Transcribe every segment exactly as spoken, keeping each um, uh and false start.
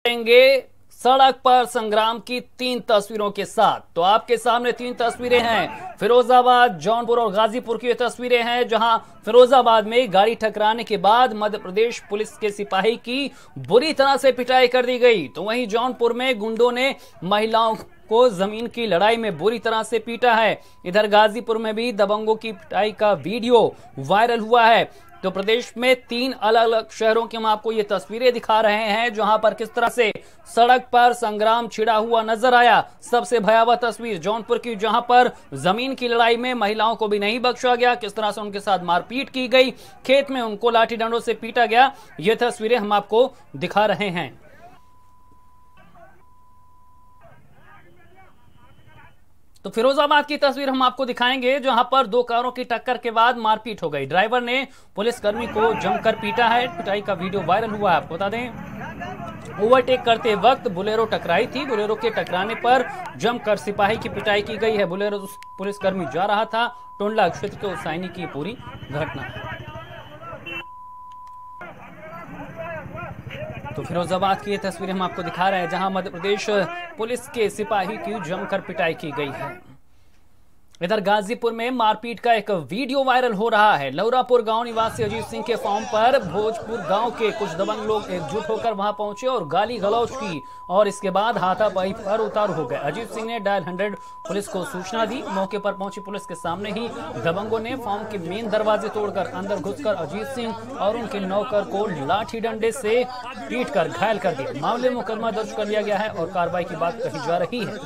सड़क पर संग्राम की तीन तस्वीरों के साथ। तो आपके सामने तीन तस्वीरें हैं, फिरोजाबाद, जौनपुर और गाजीपुर की ये तस्वीरें हैं, जहां फिरोजाबाद में गाड़ी टकराने के बाद मध्य प्रदेश पुलिस के सिपाही की बुरी तरह से पिटाई कर दी गई। तो वहीं जौनपुर में गुंडों ने महिलाओं को जमीन की लड़ाई में बुरी तरह से पीटा है। इधर गाजीपुर में भी दबंगों की पिटाई का वीडियो वायरल हुआ है। तो प्रदेश में तीन अलग अलग शहरों की हम आपको ये तस्वीरें दिखा रहे हैं, जहां पर किस तरह से सड़क पर संग्राम छिड़ा हुआ नजर आया। सबसे भयावह तस्वीर जौनपुर की, जहां पर जमीन की लड़ाई में महिलाओं को भी नहीं बख्शा गया, किस तरह से उनके साथ मारपीट की गई, खेत में उनको लाठी डंडों से पीटा गया। ये तस्वीरें हम आपको दिखा रहे हैं। तो फिरोजाबाद की तस्वीर हम आपको दिखाएंगे, जहां पर दो कारों की टक्कर के बाद मारपीट हो गई। ड्राइवर ने पुलिसकर्मी को जमकर पीटा है। पिटाई का वीडियो वायरल हुआ है। आपको बता दें, ओवरटेक करते वक्त बुलेरो टकराई थी। बुलेरो के टकराने पर जमकर सिपाही की पिटाई की गई है। बुलेरो पुलिसकर्मी जा रहा था। टोंडला क्षेत्र के उसाइनी की पूरी घटना है। तो फिरोजाबाद की ये तस्वीरें हम आपको दिखा रहे हैं, जहां मध्य प्रदेश पुलिस के सिपाही की जमकर पिटाई की गई है। इधर गाजीपुर में मारपीट का एक वीडियो वायरल हो रहा है। लौरापुर गांव निवासी अजीत सिंह के फॉर्म पर भोजपुर गांव के कुछ दबंग लोग एकजुट होकर वहां पहुंचे और गाली गलौज की, और इसके बाद हाथापाई पर उतारू हो गए। अजीत सिंह ने डायल हंड्रेड पुलिस को सूचना दी। मौके पर पहुंची पुलिस के सामने ही दबंगों ने फॉर्म के मेन दरवाजे तोड़कर अंदर घुसकर अजीत सिंह और उनके नौकर को लाठी डंडे से पीट कर घायल कर दिया। मामले में मुकदमा दर्ज कर लिया गया है और कार्रवाई की बात कही जा रही है।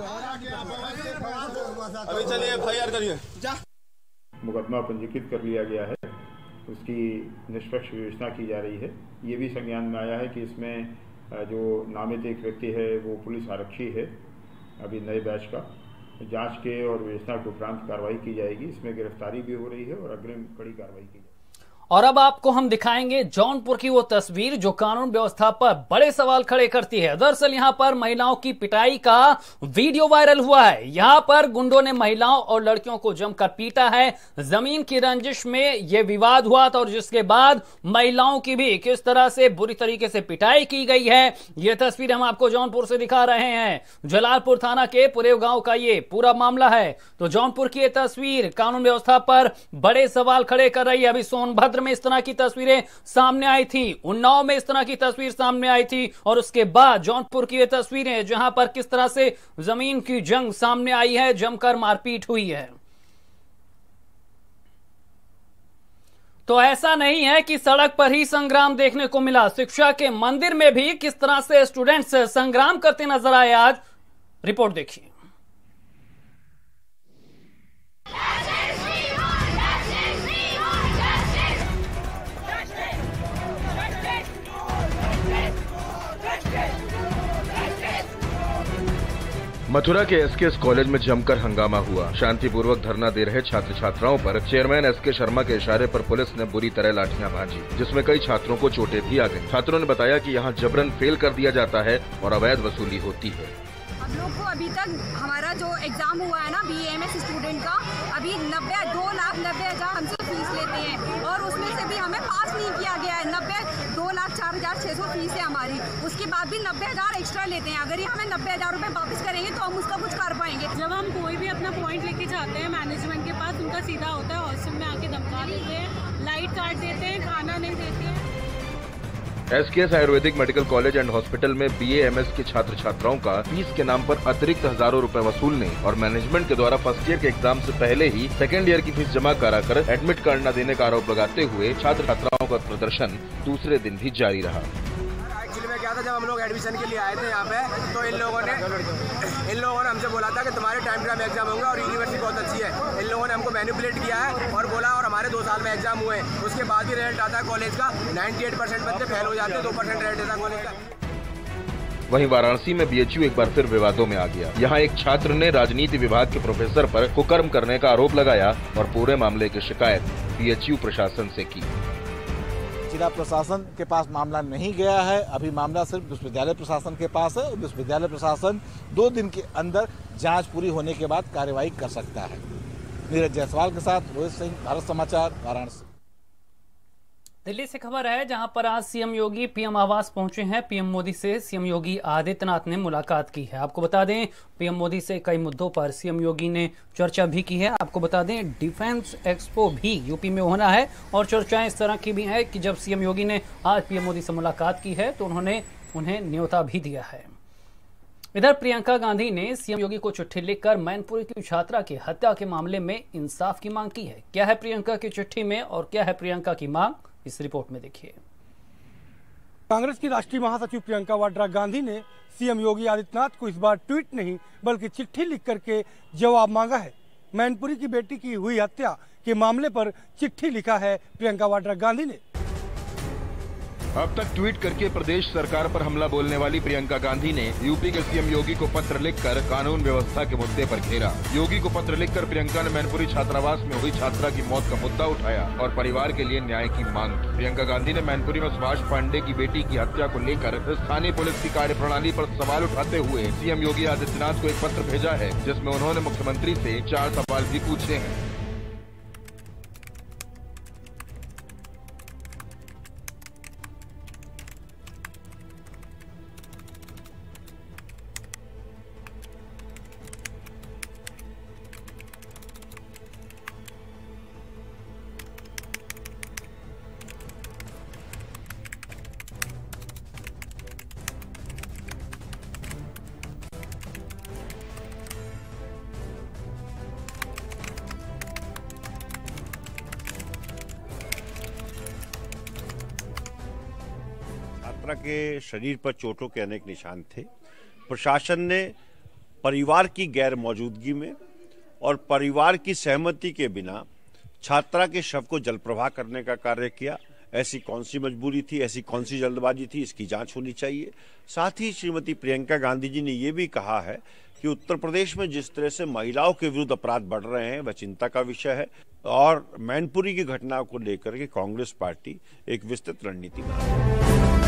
मुकदमा पंजीकृत कर लिया गया है, उसकी निष्पक्ष विवेचना की जा रही है। ये भी संज्ञान में आया है कि इसमें जो नामित एक व्यक्ति है वो पुलिस आरक्षी है, अभी नए बैच का। जांच के और विवेचना के उपरांत कार्रवाई की जाएगी। इसमें गिरफ्तारी भी हो रही है और अग्रिम कड़ी कार्रवाई की जाएगी। और अब आपको हम दिखाएंगे जौनपुर की वो तस्वीर जो कानून व्यवस्था पर बड़े सवाल खड़े करती है। दरअसल यहां पर महिलाओं की पिटाई का वीडियो वायरल हुआ है। यहां पर गुंडों ने महिलाओं और लड़कियों को जमकर पीटा है। जमीन की रंजिश में यह विवाद हुआ था और जिसके बाद महिलाओं की भी किस तरह से बुरी तरीके से पिटाई की गई है, यह तस्वीर हम आपको जौनपुर से दिखा रहे हैं। जलालपुर थाना के पुरेव गांव का ये पूरा मामला है। तो जौनपुर की यह तस्वीर कानून व्यवस्था पर बड़े सवाल खड़े कर रही है। अभी सोनभद्र में इस तरह की तस्वीरें सामने आई थी, उन्नाव में इस तरह की तस्वीर सामने आई थी, और उसके बाद जौनपुर की ये तस्वीरें जहां पर किस तरह से जमीन की जंग सामने आई है, जमकर मारपीट हुई है। तो ऐसा नहीं है कि सड़क पर ही संग्राम देखने को मिला। शिक्षा के मंदिर में भी किस तरह से स्टूडेंट्स संग्राम करते नजर आए। आज रिपोर्ट देखिए। मथुरा के एसकेएस कॉलेज में जमकर हंगामा हुआ। शांतिपूर्वक धरना दे रहे छात्र छात्राओं पर चेयरमैन एसके शर्मा के इशारे पर पुलिस ने बुरी तरह लाठियां भांजी, जिसमें कई छात्रों को चोटें भी आ गईं। छात्रों ने बताया कि यहां जबरन फेल कर दिया जाता है और अवैध वसूली होती है। हम लोग को अभी तक हमारा जो एग्जाम हुआ है ना बीएएमएस स्टूडेंट का, अभी नब्बे दो लाख नब्बे हजार हमसे फीस लेते हैं और उसमें से भी हमें पास नहीं किया गया है। नब्बे दो लाख चार हजार छह सौ फीस है हमारी, उसके बाद भी नब्बे हजार एक्स्ट्रा लेते हैं। अगर ये हमें नब्बे हजार रुपए वापस करेंगे तो हम उसका कुछ कर पाएंगे। जब हम कोई भी अपना पॉइंट लेके जाते हैं मैनेजमेंट के पास, उनका सीधा होता है हॉस्टल में आके धमका देते हैं, लाइट काट देते हैं, खाना नहीं देते हैं। SKS ayurvedic medical college and hospital में बीएएमएस के छात्र छात्राओं का फीस के नाम पर अतिरिक्त हजारों रुपए वसूलने और मैनेजमेंट के द्वारा फर्स्ट ईयर के एग्जाम से पहले ही सेकेंड ईयर की फीस जमा कराकर एडमिट कार्ड न देने का आरोप लगाते हुए छात्र छात्राओं का प्रदर्शन दूसरे दिन भी जारी रहा। एक्चुअली में क्या था, जब हम लोग एडमिशन के लिए आए थे यहाँ पे, तो इन लोगों ने इन लोगों ने हमसे बोला था कि तुम्हारे टाइम टाइम एग्जाम होंगे और यूनिवर्सिटी बहुत अच्छी है। इन लोगों ने हमको मैनिपुलेट किया है और बोला, और हमारे दो साल में एग्जाम हुए, उसके बाद भी रिजल्ट आता है कॉलेज का अट्ठानवे परसेंट बच्चे फेल हो जाते हैं, दो परसेंट रिजल्ट आता है कॉलेज का। वहीं वाराणसी में बीएचयू एक बार फिर विवादों में आ गया। यहाँ एक छात्र ने राजनीति विभाग के प्रोफेसर पर कुकर्म करने का आरोप लगाया और पूरे मामले की शिकायत बीएचयू प्रशासन से की। जिला प्रशासन के पास मामला नहीं गया है, अभी मामला सिर्फ विश्वविद्यालय प्रशासन के पास है। विश्वविद्यालय प्रशासन दो दिन के अंदर जांच पूरी होने के बाद कार्रवाई कर सकता है। नीरज जायसवाल के साथ रोहित सिंह, भारत समाचार, वाराणसी। दिल्ली से खबर है जहां पर आज सीएम योगी पीएम आवास पहुंचे हैं। पीएम मोदी से सीएम योगी आदित्यनाथ ने मुलाकात की है। आपको बता दें पीएम मोदी से कई मुद्दों पर सीएम योगी ने चर्चा भी की है। आपको बता दें डिफेंस एक्सपो भी यूपी में होना है और चर्चाएं इस तरह की भी है कि जब सीएम योगी ने आज पीएम मोदी से मुलाकात की है तो उन्होंने उन्हें न्योता भी दिया है। इधर प्रियंका गांधी ने सीएम योगी को चिट्ठी लिखकर मैनपुरी की छात्रा की हत्या के मामले में इंसाफ की मांग की है। क्या है प्रियंका की चिट्ठी में और क्या है प्रियंका की मांग, इस रिपोर्ट में देखिए। कांग्रेस की राष्ट्रीय महासचिव प्रियंका वाड्रा गांधी ने सीएम योगी आदित्यनाथ को इस बार ट्वीट नहीं बल्कि चिट्ठी लिख करके जवाब मांगा है। मैनपुरी की बेटी की हुई हत्या के मामले पर चिट्ठी लिखा है प्रियंका वाड्रा गांधी ने। अब तक ट्वीट करके प्रदेश सरकार पर हमला बोलने वाली प्रियंका गांधी ने यूपी के सीएम योगी को पत्र लिखकर कानून व्यवस्था के मुद्दे पर घेरा। योगी को पत्र लिखकर प्रियंका ने मैनपुरी छात्रावास में हुई छात्रा की मौत का मुद्दा उठाया और परिवार के लिए न्याय की मांग की। प्रियंका गांधी ने मैनपुरी में सुभाष पांडे की बेटी की हत्या को लेकर स्थानीय पुलिस की कार्यप्रणाली पर सवाल उठाते हुए सीएम योगी आदित्यनाथ को एक पत्र भेजा है, जिसमें उन्होंने मुख्यमंत्री से चार सवाल भी पूछे हैं। छात्रा के शरीर पर चोटों के अनेक निशान थे। प्रशासन ने परिवार की गैर मौजूदगी में और परिवार की सहमति के बिना छात्रा के शव को जलप्रवाह करने का कार्य किया। ऐसी कौन सी मजबूरी थी, ऐसी कौन सी जल्दबाजी थी, इसकी जांच होनी चाहिए। साथ ही श्रीमती प्रियंका गांधी जी ने ये भी कहा है कि उत्तर प्रदेश में जिस तरह से महिलाओं के विरुद्ध अपराध बढ़ रहे हैं वह चिंता का विषय है और मैनपुरी की घटना को लेकर के कांग्रेस पार्टी एक विस्तृत रणनीति बना।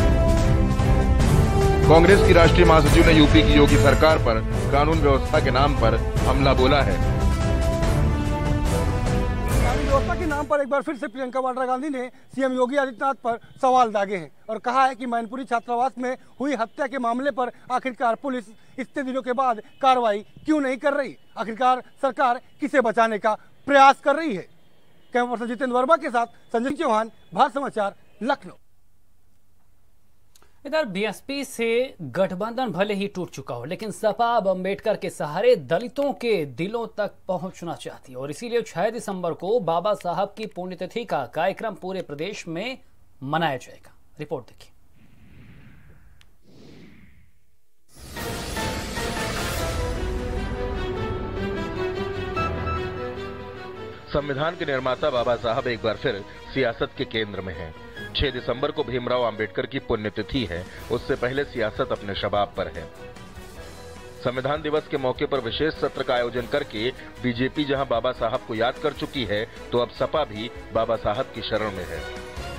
कांग्रेस की राष्ट्रीय महासचिव ने यूपी की योगी सरकार पर कानून व्यवस्था के नाम पर हमला बोला है। कानून व्यवस्था के नाम पर एक बार फिर से प्रियंका वाड्रा गांधी ने सीएम योगी आदित्यनाथ पर सवाल दागे हैं और कहा है कि मैनपुरी छात्रावास में हुई हत्या के मामले पर आखिरकार पुलिस इतने दिनों के बाद कार्रवाई क्यों नहीं कर रही। आखिरकार सरकार किसे बचाने का प्रयास कर रही है। कैमरा पर्सन जितेंद्र वर्मा के साथ संजय चौहान, भारत समाचार, लखनऊ। इधर बीएसपी से गठबंधन भले ही टूट चुका हो, लेकिन सपा अब अंबेडकर के सहारे दलितों के दिलों तक पहुंचना चाहती है और इसीलिए छह दिसंबर को बाबा साहब की पुण्यतिथि का कार्यक्रम पूरे प्रदेश में मनाया जाएगा। रिपोर्ट देखिए। संविधान के निर्माता बाबा साहब एक बार फिर सियासत के केंद्र में हैं। छह दिसंबर को भीमराव अंबेडकर की पुण्यतिथि है, उससे पहले सियासत अपने शबाब पर है। संविधान दिवस के मौके पर विशेष सत्र का आयोजन करके बीजेपी जहां बाबा साहब को याद कर चुकी है, तो अब सपा भी बाबा साहब की शरण में है।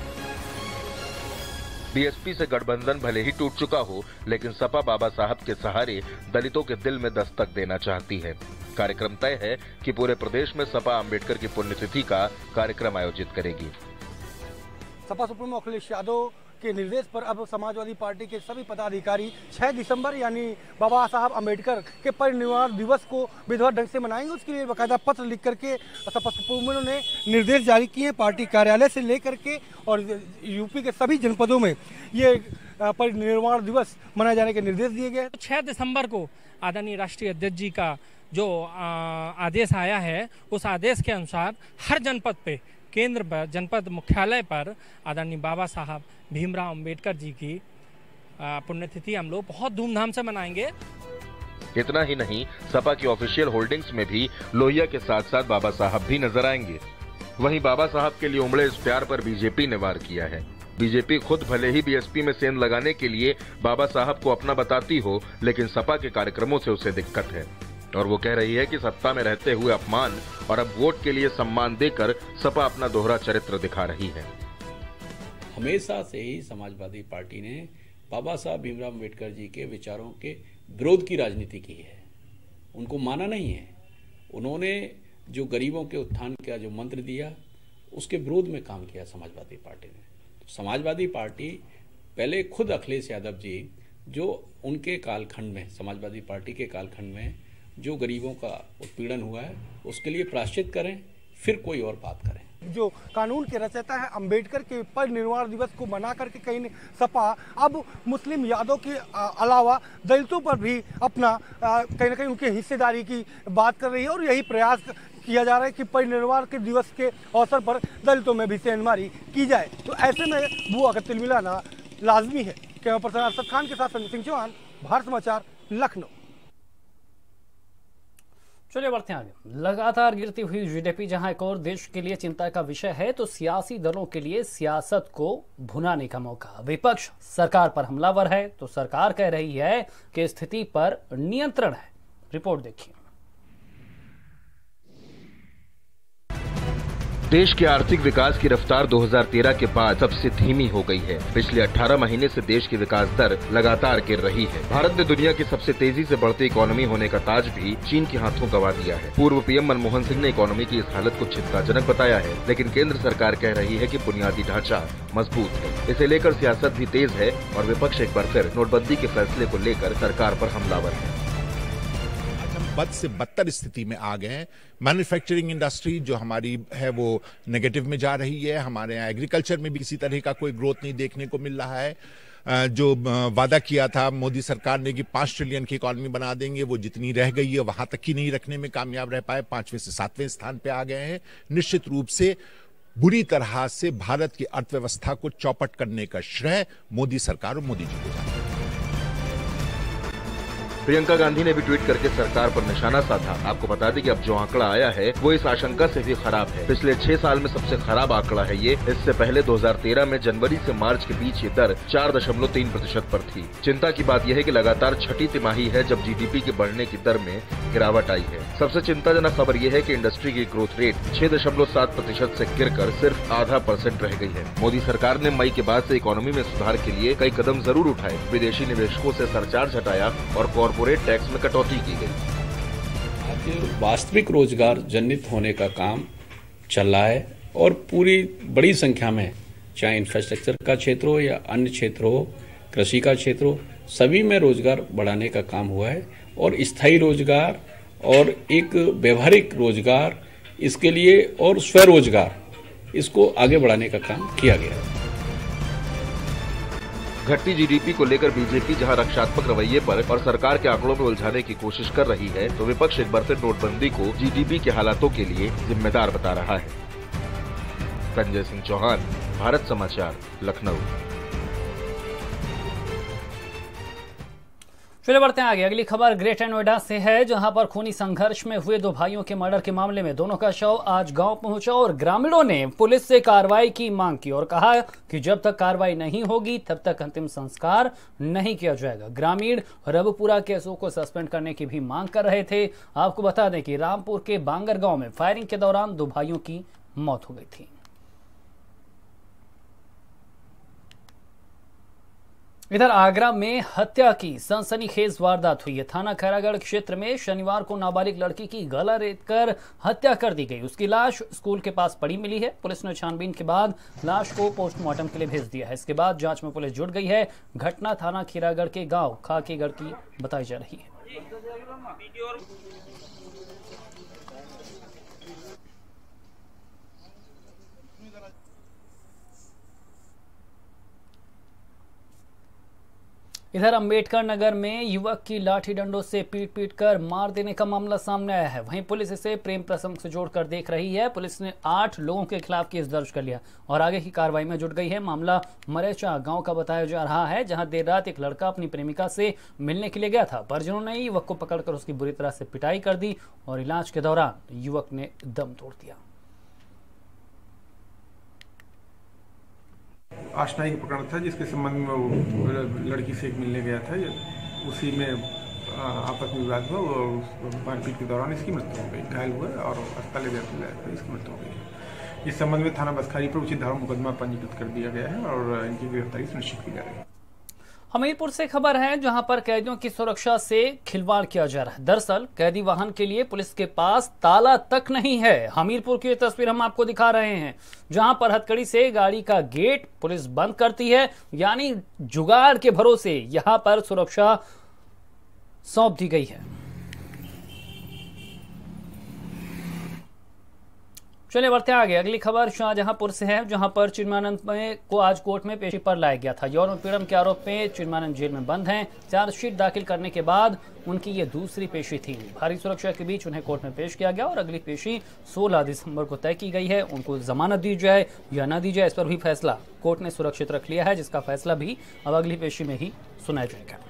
बीएसपी से गठबंधन भले ही टूट चुका हो, लेकिन सपा बाबा साहब के सहारे दलितों के दिल में दस्तक देना चाहती है। कार्यक्रम तय है कि पूरे प्रदेश में सपा अंबेडकर की पुण्यतिथि का कार्यक्रम आयोजित करेगी। सपा सुप्रीमो अखिलेश यादव के निर्देश पर अब समाजवादी पार्टी के सभी पदाधिकारी छह दिसंबर यानी बाबा साहब अंबेडकर के परिनिर्वाण दिवस को विधिवत ढंग से मनाएंगे। उसके लिए बाकायदा पत्र लिख करके सपा सुप्रीमो ने निर्देश जारी किए हैं। पार्टी कार्यालय से लेकर के और यूपी के सभी जनपदों में ये परिनिर्वाण दिवस मनाए जाने के निर्देश दिए गए। छह दिसंबर को आदरणीय राष्ट्रीय अध्यक्ष जी का जो आदेश आया है, उस आदेश के अनुसार हर जनपद पे, केंद्र पर, जनपद मुख्यालय पर आदरणीय बाबा साहब भीमराव अंबेडकर जी की पुण्यतिथि हम लोग बहुत धूमधाम से मनाएंगे। इतना ही नहीं, सपा की ऑफिशियल होर्डिंग्स में भी लोहिया के साथ साथ बाबा साहब भी नजर आएंगे। वहीं बाबा साहब के लिए उमड़े इस प्यार पर बीजेपी ने वार किया है। बीजेपी खुद भले ही बीएसपी में सेंध लगाने के लिए बाबा साहब को अपना बताती हो, लेकिन सपा के कार्यक्रमों से उसे दिक्कत है और वो कह रही है कि सत्ता में रहते हुए अपमान और अब वोट के लिए सम्मान देकर सपा अपना दोहरा चरित्र दिखा रही है। हमेशा से ही समाजवादी पार्टी ने बाबा साहब भीमराव अंबेडकर जी के विचारों के विरोध की राजनीति की है, उनको माना नहीं है। उन्होंने जो गरीबों के उत्थान का जो मंत्र दिया, उसके विरोध में काम किया समाजवादी पार्टी ने। समाजवादी पार्टी पहले खुद अखिलेश यादव जी जो उनके कालखंड में, समाजवादी पार्टी के कालखंड में जो गरीबों का उत्पीड़न हुआ है उसके लिए प्रायश्चित करें, फिर कोई और बात करें। जो कानून के रचयिता है अंबेडकर के परिनिर्वाण दिवस को मना करके कहीं सपा अब मुस्लिम यादव के अलावा दलितों पर भी अपना कहीं ना कहीं उनके हिस्सेदारी की बात कर रही है और यही प्रयास किया जा रहा है कि परिनिर्वाण के दिवस के अवसर पर दलितों में भी सेंधमारी की जाए। तो ऐसे में बुआ का तिल मिलाना लाजमी है। कैमरा पर्सन अरशद खान के साथ संजय सिंह चौहान, भारत समाचार, लखनऊ। चलिए बढ़ते हैं आगे। लगातार गिरती हुई जीडीपी जहां एक और देश के लिए चिंता का विषय है, तो सियासी दलों के लिए सियासत को भुनाने का मौका। विपक्ष सरकार पर हमलावर है तो सरकार कह रही है कि स्थिति पर नियंत्रण है। रिपोर्ट देखिए। देश के आर्थिक विकास की रफ्तार दो हज़ार तेरह के बाद सबसे धीमी हो गई है। पिछले अठारह महीने से देश की विकास दर लगातार गिर रही है। भारत ने दुनिया की सबसे तेजी से बढ़ती इकोनॉमी होने का ताज भी चीन के हाथों गंवा दिया है। पूर्व पीएम मनमोहन सिंह ने इकोनॉमी की इस हालत को चिंताजनक बताया है, लेकिन केंद्र सरकार कह रही है कि बुनियादी ढांचा मजबूत है। इसे लेकर सियासत भी तेज है और विपक्ष एक बार फिर नोटबंदी के फैसले को लेकर सरकार पर हमलावर है। बद से बदतर स्थिति में आ गए हैं। मैन्युफैक्चरिंग इंडस्ट्री जो हमारी है वो नेगेटिव में जा रही है। हमारे यहाँ एग्रीकल्चर में भी किसी तरह का कोई ग्रोथ नहीं देखने को मिल रहा है। जो वादा किया था मोदी सरकार ने कि पांच ट्रिलियन की इकोनॉमी बना देंगे, वो जितनी रह गई है वहां तक ही नहीं रखने में कामयाब रह पाए, पांचवें से सातवें स्थान पे आ गए हैं। निश्चित रूप से बुरी तरह से भारत की अर्थव्यवस्था को चौपट करने का श्रेय मोदी सरकार और मोदी जी को जाता है। प्रियंका गांधी ने भी ट्वीट करके सरकार पर निशाना साधा। आपको बता दें कि अब जो आंकड़ा आया है वो इस आशंका से भी खराब है। पिछले छह साल में सबसे खराब आंकड़ा है ये। इससे पहले दो हज़ार तेरह में जनवरी से मार्च के बीच ये दर चार दशमलव तीन प्रतिशत पर थी। चिंता की बात यह है कि लगातार छठी तिमाही है जब जीडीपी के बढ़ने की दर में गिरावट आई है। सबसे चिंताजनक खबर यह है कि इंडस्ट्री की ग्रोथ रेट छह दशमलव सात प्रतिशत से गिरकर सिर्फ आधा परसेंट रह गई है। मोदी सरकार ने मई के बाद से इकोनॉमी में सुधार के लिए कई कदम जरूर उठाए। विदेशी निवेशकों से सरचार्ज हटाया और कॉर्पोरेट टैक्स में कटौती की गई। आज वास्तविक रोजगार जनित होने का काम चल रहा है और पूरी बड़ी संख्या में, चाहे इंफ्रास्ट्रक्चर का क्षेत्र हो या अन्य क्षेत्र हो, कृषि का क्षेत्र हो, सभी में रोजगार बढ़ाने का काम हुआ है और स्थायी रोजगार और एक व्यवहारिक रोजगार, इसके लिए और स्वरोजगार, इसको आगे बढ़ाने का काम किया गया है। घटती जीडीपी को लेकर बीजेपी जहां रक्षात्मक रवैये पर और सरकार के आंकड़ों में उलझाने की कोशिश कर रही है, तो विपक्ष एक बार फिर नोटबंदी को जीडीपी के हालातों के लिए जिम्मेदार बता रहा है। संजय सिंह चौहान, भारत समाचार, लखनऊ। चलिए बढ़ते हैं आगे। अगली खबर ग्रेटर नोएडा से है, जहां पर खूनी संघर्ष में हुए दो भाइयों के मर्डर के मामले में दोनों का शव आज गांव पहुंचा और ग्रामीणों ने पुलिस से कार्रवाई की मांग की और कहा कि जब तक कार्रवाई नहीं होगी तब तक अंतिम संस्कार नहीं किया जाएगा। ग्रामीण रबपुरा केसों को सस्पेंड करने की भी मांग कर रहे थे। आपको बता दें कि रामपुर के बांगर गांव में फायरिंग के दौरान दो भाइयों की मौत हो गई थी। इधर आगरा में हत्या की सनसनीखेज वारदात हुई है। थाना खैरागढ़ क्षेत्र में शनिवार को नाबालिग लड़की की गला रेतकर हत्या कर दी गई। उसकी लाश स्कूल के पास पड़ी मिली है। पुलिस ने छानबीन के बाद लाश को पोस्टमार्टम के लिए भेज दिया है। इसके बाद जांच में पुलिस जुट गई है। घटना थाना खैरागढ़ के गांव खाकीगढ़ की बताई जा रही है। इधर अंबेडकर नगर में युवक की लाठी डंडों से पीट पीट कर मार देने का मामला सामने आया है। वहीं पुलिस इसे प्रेम प्रसंग से जोड़कर देख रही है। पुलिस ने आठ लोगों के खिलाफ केस दर्ज कर लिया और आगे की कार्रवाई में जुट गई है। मामला मरेचा गांव का बताया जा रहा है, जहां देर रात एक लड़का अपनी प्रेमिका से मिलने के लिए गया था। परिजनों ने युवक को पकड़कर उसकी बुरी तरह से पिटाई कर दी और इलाज के दौरान युवक ने दम तोड़ दिया। आशनाई का प्रकरण था जिसके संबंध में वो लड़की से एक मिलने गया था। उसी में आपस में विवाद हुआ और मारपीट के दौरान इसकी मृत्यु हो गई। घायल हुआ और अस्पताल ले जाकर इसकी मृत्यु हो गई। इस संबंध में थाना बसखारी पर उचित धारा मुकदमा पंजीकृत कर दिया गया है और इनकी गिरफ्तारी सुनिश्चित की जा रही है। हमीरपुर से खबर है जहां पर कैदियों की सुरक्षा से खिलवाड़ किया जा रहा है। दरअसल कैदी वाहन के लिए पुलिस के पास ताला तक नहीं है। हमीरपुर की तस्वीर हम आपको दिखा रहे हैं जहां पर हथकड़ी से गाड़ी का गेट पुलिस बंद करती है, यानी जुगाड़ के भरोसे यहां पर सुरक्षा सौंप दी गई है। चलिए बढ़ते आगे। अगली खबर शाहजहांपुर से है जहां पर चिन्मयानंद में को आज कोर्ट में पेशी पर लाया गया था। यौन उत्पीड़न के आरोप में चिन्मयानंद जेल में बंद हैं। चार्जशीट दाखिल करने के बाद उनकी ये दूसरी पेशी थी। भारी सुरक्षा के बीच उन्हें कोर्ट में पेश किया गया और अगली पेशी सोलह दिसंबर को तय की गई है। उनको जमानत दी जाए या न दी जाए इस पर भी फैसला कोर्ट ने सुरक्षित रख लिया है, जिसका फैसला भी अब अगली पेशी में ही सुनाया जाएगा।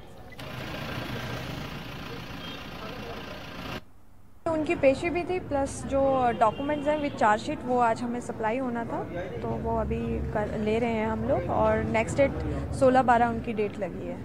उनकी पेशी भी थी, प्लस जो डॉक्यूमेंट्स हैं विद चार्जशीट वो आज हमें सप्लाई होना था, तो वो अभी कर ले रहे हैं हम लोग और नेक्स्ट डेट सोलह बारह उनकी डेट लगी है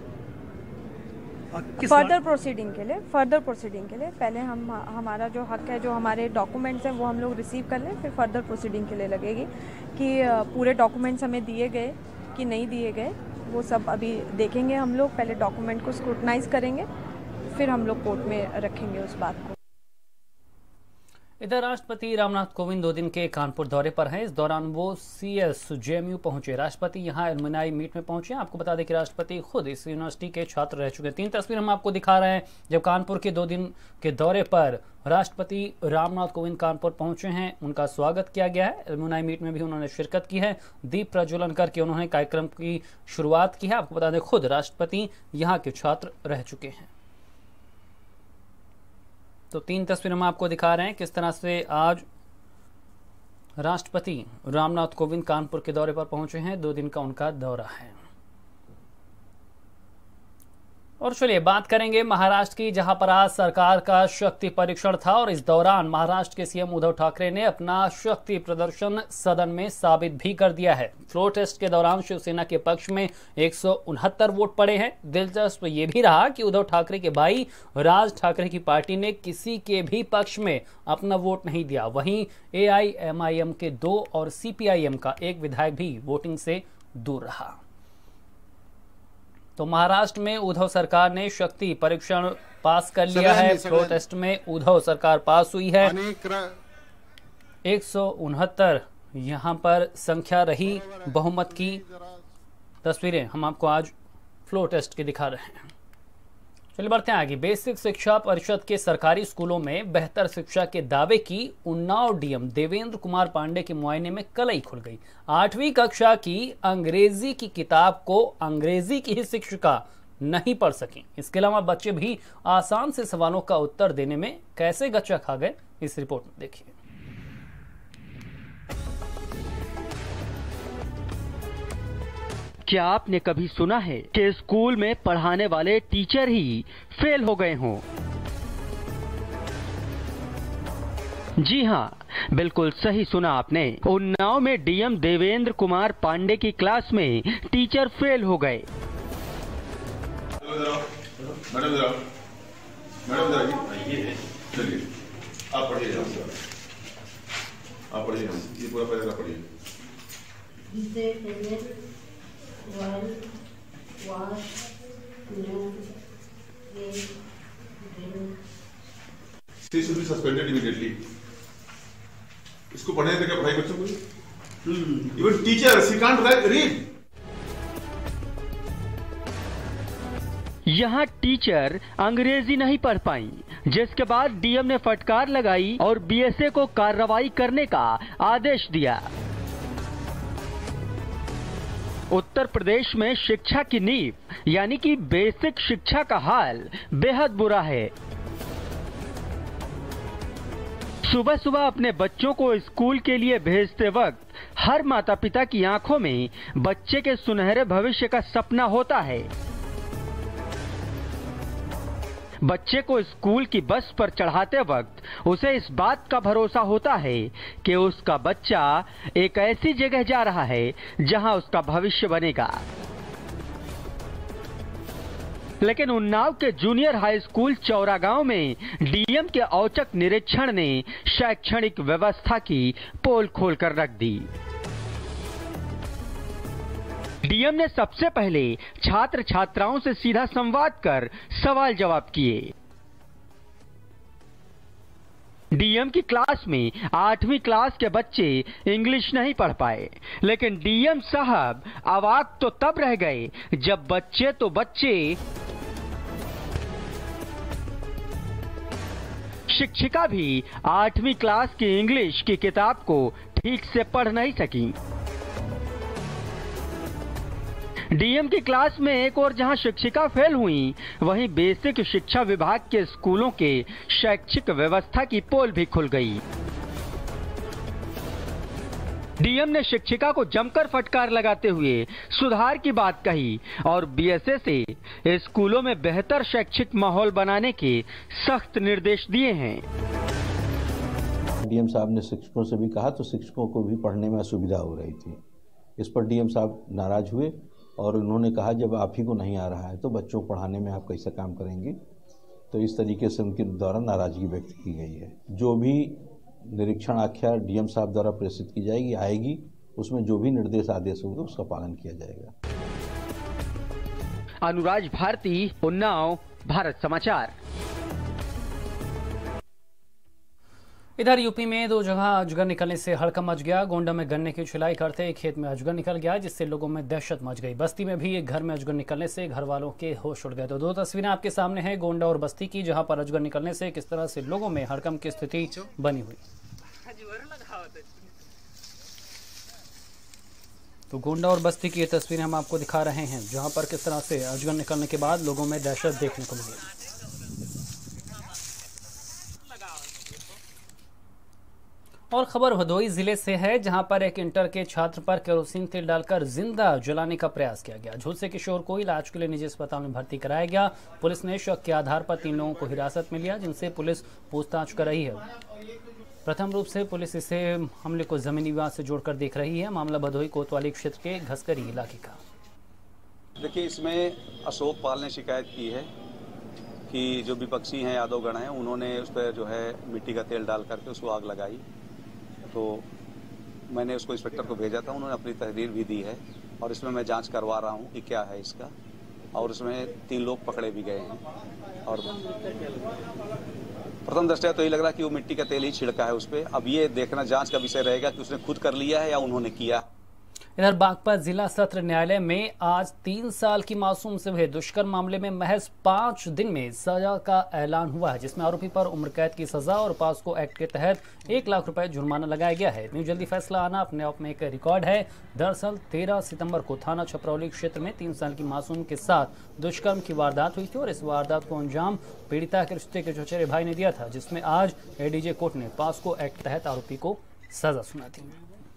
फर्दर प्रोसीडिंग के लिए। फर्दर प्रोसीडिंग के लिए पहले हम हमारा जो हक है, जो हमारे डॉक्यूमेंट्स हैं वो हम लोग रिसीव कर लें, फिर फर्दर प्रोसीडिंग के लिए लगेगी कि पूरे डॉक्यूमेंट्स हमें दिए गए कि नहीं दिए गए, वो सब अभी देखेंगे हम लोग। पहले डॉक्यूमेंट को स्क्रूटनाइज करेंगे, फिर हम लोग कोर्ट में रखेंगे उस बात को। इधर राष्ट्रपति रामनाथ कोविंद दो दिन के कानपुर दौरे पर हैं। इस दौरान वो सीएस जेएमयू पहुंचे। राष्ट्रपति यहां एलुमनाई मीट में पहुंचे। आपको बता दें कि राष्ट्रपति खुद इस यूनिवर्सिटी के छात्र रह चुके हैं। तीन तस्वीर हम आपको दिखा रहे हैं जब कानपुर के दो दिन के दौरे पर राष्ट्रपति रामनाथ कोविंद कानपुर पहुंचे हैं। उनका स्वागत किया गया है। एलुमनाई मीट में भी उन्होंने शिरकत की है। दीप प्रज्वलन करके उन्होंने कार्यक्रम की शुरुआत की है। आपको बता दें खुद राष्ट्रपति यहाँ के छात्र रह चुके हैं। तो तीन तस्वीर हम आपको दिखा रहे हैं किस तरह से आज राष्ट्रपति रामनाथ कोविंद कानपुर के दौरे पर पहुंचे हैं। दो दिन का उनका दौरा है। और चलिए बात करेंगे महाराष्ट्र की, जहां पर आज सरकार का शक्ति परीक्षण था और इस दौरान महाराष्ट्र के सीएम उद्धव ठाकरे ने अपना शक्ति प्रदर्शन सदन में साबित भी कर दिया है। फ्लोर टेस्ट के दौरान शिवसेना के पक्ष में एक सौ उनहत्तर वोट पड़े हैं। दिलचस्प ये भी रहा कि उद्धव ठाकरे के भाई राज ठाकरे की पार्टी ने किसी के भी पक्ष में अपना वोट नहीं दिया। वहीं एआईएमआईएम के दो और सीपीआईएम का एक विधायक भी वोटिंग से दूर रहा। तो महाराष्ट्र में उद्धव सरकार ने शक्ति परीक्षण पास कर लिया है। फ्लोर टेस्ट में उद्धव सरकार पास हुई है। एक सौ उनहत्तर यहाँ पर संख्या रही बहुमत की। तस्वीरें हम आपको आज फ्लोर टेस्ट की दिखा रहे हैं। चलिए बढ़ते हैं आगे। बेसिक शिक्षा परिषद के सरकारी स्कूलों में बेहतर शिक्षा के दावे की उन्नाव डीएम देवेंद्र कुमार पांडे के मुआयने में कलई खुल गई। आठवीं कक्षा की अंग्रेजी की किताब को अंग्रेजी की ही शिक्षिका नहीं पढ़ सकी। इसके अलावा बच्चे भी आसान से सवालों का उत्तर देने में कैसे गच्चा खा गए, इस रिपोर्ट में देखिए। क्या आपने कभी सुना है कि स्कूल में पढ़ाने वाले टीचर ही फेल हो गए हों? जी हाँ, बिल्कुल सही सुना आपने। उन्नाव में डीएम देवेंद्र कुमार पांडे की क्लास में टीचर फेल हो गए। मैडम जरा, मैडम जरा ये चलिए आप पढ़िए, आप पढ़िए, ये पूरा पैराग्राफ पढ़िए। One was new game drill. She should be suspended immediately. इसको पढ़ने देगा पढ़ाई बच्चों को। Even teacher, she can't read. यहाँ टीचर अंग्रेजी नहीं पढ़ पाई, जिसके बाद डीएम ने फटकार लगाई और बीएसए को कार्रवाई करने का आदेश दिया। उत्तर प्रदेश में शिक्षा की नींव यानी कि बेसिक शिक्षा का हाल बेहद बुरा है। सुबह सुबह अपने बच्चों को स्कूल के लिए भेजते वक्त हर माता पिता की आंखों में बच्चे के सुनहरे भविष्य का सपना होता है। बच्चे को स्कूल की बस पर चढ़ाते वक्त उसे इस बात का भरोसा होता है कि उसका बच्चा एक ऐसी जगह जा रहा है जहां उसका भविष्य बनेगा। लेकिन उन्नाव के जूनियर हाई स्कूल चौरागांव में डीएम के औचक निरीक्षण ने शैक्षणिक व्यवस्था की पोल खोलकर रख दी। डीएम ने सबसे पहले छात्र छात्राओं से सीधा संवाद कर सवाल जवाब किए। डीएम की क्लास में आठवीं क्लास के बच्चे इंग्लिश नहीं पढ़ पाए, लेकिन डीएम साहब अवाक तो तब रह गए जब बच्चे तो बच्चे शिक्षिका भी आठवीं क्लास की इंग्लिश की किताब को ठीक से पढ़ नहीं सकी। डीएम की क्लास में एक और जहां शिक्षिका फेल हुई, वहीं बेसिक शिक्षा विभाग के स्कूलों के शैक्षिक व्यवस्था की पोल भी खुल गई। डीएम ने शिक्षिका को जमकर फटकार लगाते हुए सुधार की बात कही और बीएसए से स्कूलों में बेहतर शैक्षिक माहौल बनाने के सख्त निर्देश दिए हैं। डीएम साहब ने शिक्षकों से भी कहा तो शिक्षकों को भी पढ़ने में असुविधा हो रही थी। इस पर डीएम साहब नाराज हुए और उन्होंने कहा जब आप ही को नहीं आ रहा है तो बच्चों को पढ़ाने में आप कैसे काम करेंगे। तो इस तरीके से उनके द्वारा नाराजगी व्यक्त की गई है। जो भी निरीक्षण आख्या डीएम साहब द्वारा प्रेषित की जाएगी आएगी, उसमें जो भी निर्देश आदेश होंगे उसका पालन किया जाएगा। अनुराज भारती, उन्नाव, भारत समाचार। इधर यूपी में दो जगह अजगर निकलने से हड़कंप मच गया। गोंडा में गन्ने की छिलाई करते एक खेत में अजगर निकल गया, जिससे लोगों में दहशत मच गई। बस्ती में भी एक घर में अजगर निकलने से घर वालों के होश उड़ गए। तो दो तस्वीरें आपके सामने हैं गोंडा और बस्ती की, जहां पर अजगर निकलने से किस तरह से लोगों में हड़कंप की स्थिति बनी हुई। तो गोंडा और बस्ती की ये तस्वीरें हम आपको दिखा रहे हैं, जहां पर किस तरह से अजगर निकलने के बाद लोगों में दहशत देखने को मिली। और खबर भदोही जिले से है, जहां पर एक इंटर के छात्र पर केरोसिन तेल डालकर जिंदा जलाने का प्रयास किया गया। झुलसे किशोर को इलाज के लिए निजी अस्पताल में भर्ती कराया गया। पुलिस ने शक के आधार पर तीन लोगों को हिरासत में लिया, जिनसे पुलिस पूछताछ कर रही है। प्रथम रूप से पुलिस इसे हमले को जमीनी विवाद से जोड़कर देख रही है। मामला भदोही कोतवाली क्षेत्र के घसकरी इलाके का। देखिए, इसमें अशोक पाल ने शिकायत की है कि जो विपक्षी हैं यादव गण हैं, उन्होंने उस पर जो है मिट्टी का तेल डाल करके उसको आग लगाई। तो मैंने उसको इंस्पेक्टर को भेजा था, उन्होंने अपनी तहरीर भी दी है और इसमें मैं जांच करवा रहा हूं कि क्या है इसका। और इसमें तीन लोग पकड़े भी गए हैं। और प्रथम दृष्टया तो ये लग रहा है कि वो मिट्टी का तेल ही छिड़का है उस पर। अब ये देखना जांच का विषय रहेगा कि उसने खुद कर लिया है या उन्होंने किया। इधर बागपत जिला सत्र न्यायालय में आज तीन साल की मासूम से हुए दुष्कर्म मामले में महज पांच दिन में सजा का ऐलान हुआ है, जिसमें आरोपी पर उम्र कैद की सजा और पास्को एक्ट के तहत एक लाख रुपए जुर्माना लगाया गया है। इतनी जल्दी फैसला आना अपने आप में एक रिकॉर्ड है। दरअसल तेरह सितंबर को थाना छपरौली क्षेत्र में तीन साल की मासूम के साथ दुष्कर्म की वारदात हुई थी और इस वारदात को अंजाम पीड़िता के रिश्ते के चचेरे भाई ने दिया था, जिसमें आज एडीजे कोर्ट ने पास्को एक्ट के तहत आरोपी को सजा सुना दी।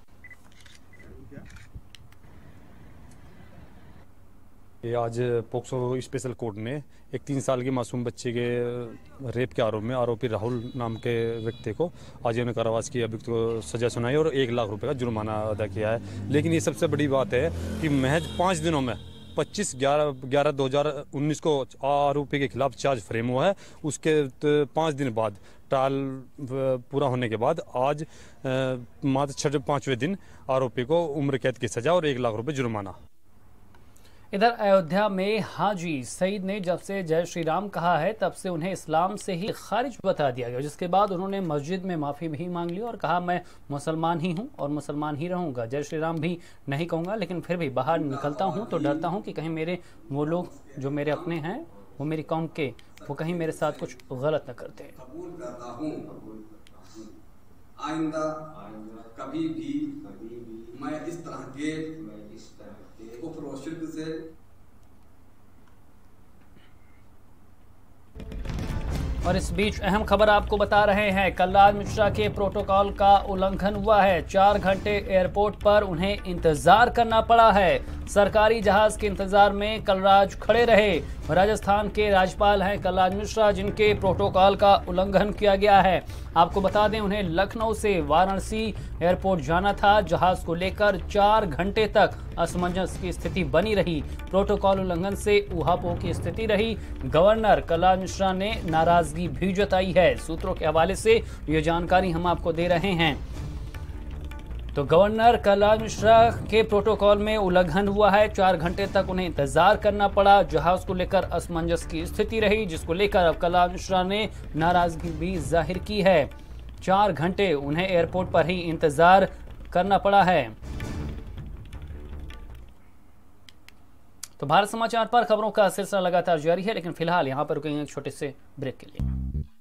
ये आज पोक्सो स्पेशल कोर्ट ने एक तीन साल के मासूम बच्चे के रेप के आरोप में आरोपी राहुल नाम के व्यक्ति को आजीवन कारावास की अभियुक्त को सजा सुनाई और एक लाख रुपए का जुर्माना अदा किया है। लेकिन ये सबसे बड़ी बात है कि महज पाँच दिनों में पच्चीस ग्यारह ग्यारह दो हजार उन्नीस को आरोपी के खिलाफ चार्ज फ्रेम हुआ है। उसके पाँच दिन बाद ट्रायल पूरा होने के बाद आज मात्र छठे पाँचवें दिन आरोपी को उम्र कैद की सजा और एक लाख रुपए जुर्माना। इधर अयोध्या में हाजी सईद ने जब से जय श्री राम कहा है, तब से उन्हें इस्लाम से ही खारिज बता दिया गया, जिसके बाद उन्होंने मस्जिद में माफ़ी भी मांग ली और कहा मैं मुसलमान ही हूं और मुसलमान ही रहूंगा। जय श्री राम भी नहीं कहूंगा, लेकिन फिर भी बाहर निकलता हूं तो डरता हूं कि कहीं मेरे वो लोग जो मेरे अपने हैं, वो मेरी कौम के, वो कहीं मेरे साथ कुछ गलत न करते। आइंदा कभी भी मैं इस तरह के कुफ्र से और इस बीच अहम खबर आपको बता रहे हैं, कलराज मिश्रा के प्रोटोकॉल का उल्लंघन हुआ है। चार घंटे एयरपोर्ट पर उन्हें इंतजार करना पड़ा है। सरकारी जहाज के इंतजार में कलराज खड़े रहे। राजस्थान के राज्यपाल हैं कलराज मिश्रा, जिनके प्रोटोकॉल का उल्लंघन किया गया है। आपको बता दें, उन्हें लखनऊ से वाराणसी एयरपोर्ट जाना था। जहाज को लेकर चार घंटे तक असमंजस की स्थिति बनी रही। प्रोटोकॉल उल्लंघन से ऊहापोह की स्थिति रही। गवर्नर कलराज मिश्रा ने नाराजगी भी जताई है। सूत्रों के हवाले से ये जानकारी हम आपको दे रहे हैं। तो गवर्नर कलराज मिश्रा के प्रोटोकॉल में उल्लंघन हुआ है। चार घंटे तक उन्हें इंतजार करना पड़ा। जहाज को लेकर असमंजस की स्थिति रही, जिसको लेकर अब कलराज मिश्रा ने नाराजगी भी जाहिर की है। चार घंटे उन्हें एयरपोर्ट पर ही इंतजार करना पड़ा है। तो भारत समाचार पर खबरों का सिलसिला लगातार जारी है, लेकिन फिलहाल यहां पर रुकेंगे एक छोटे से ब्रेक के लिए।